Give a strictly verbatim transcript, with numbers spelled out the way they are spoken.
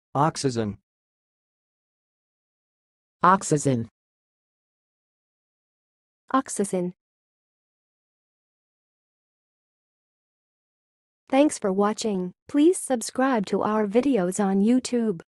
Oxazin. Oxazin. Oxazin. Thanks for watching. Please subscribe to our videos on YouTube.